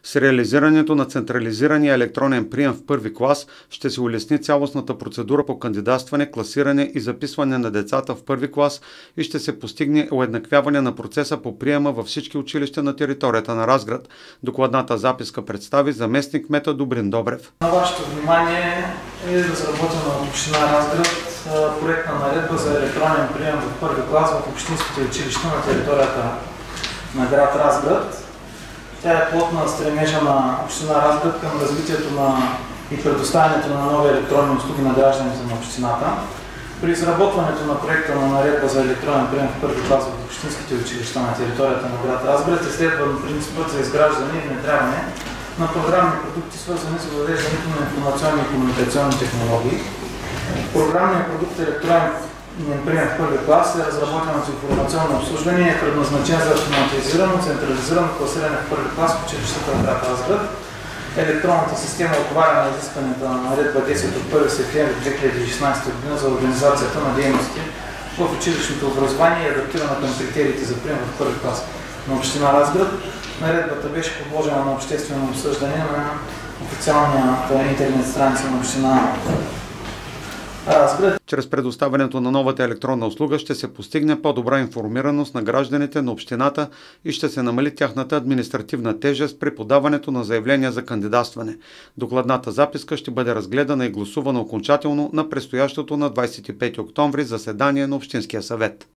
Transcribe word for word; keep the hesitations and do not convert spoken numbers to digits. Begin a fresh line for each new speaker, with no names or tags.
С реализирането на централизирания електронен прием в първи клас ще се улесни цялостната процедура по кандидатстване, класиране и записване на децата в първи клас и ще се постигне уеднаквяване на процеса по приема във всички училища на територията на Разград. Докладната записка представи заместник-кмета Добрин Добрев.
На вашето внимание е разработена от община Разград проектна наредба за електронен прием в първи клас в общинските училища на територията на град Разград. Тя е плод на стремежа на община Разград към развитието на и предоставянето на нови електронни услуги на гражданите на общината. При изработването на проекта на наредба за електронен прием в първи клас в общинските училища на територията на град Разград е следван принципът за изграждане и внедряване на програмни продукти, свързани с въвеждането на информационни и комуникационни технологии. Програмният продукт електронен прием в първи клас е разработен от информационно обслужване и е предназначен за автоматизирано, централизирано класиране в първи клас в училищата на град Разград. Електронната система отговаря на изискванията на наредба десет от първи септември две хиляди и шестнадесета година за организацията на дейности в училищното образование и адаптирана към критериите за прием в първи клас на община Разград. Наредбата беше подложена на обществено обсъждане на официалната интернет страница на община Разград.
Чрез предоставянето на новата електронна услуга ще се постигне по-добра информираност на гражданите на общината и ще се намали тяхната административна тежест при подаването на заявления за кандидатстване. Докладната записка ще бъде разгледана и гласувана окончателно на предстоящото на двадесет и пети октомври заседание на Общинския съвет.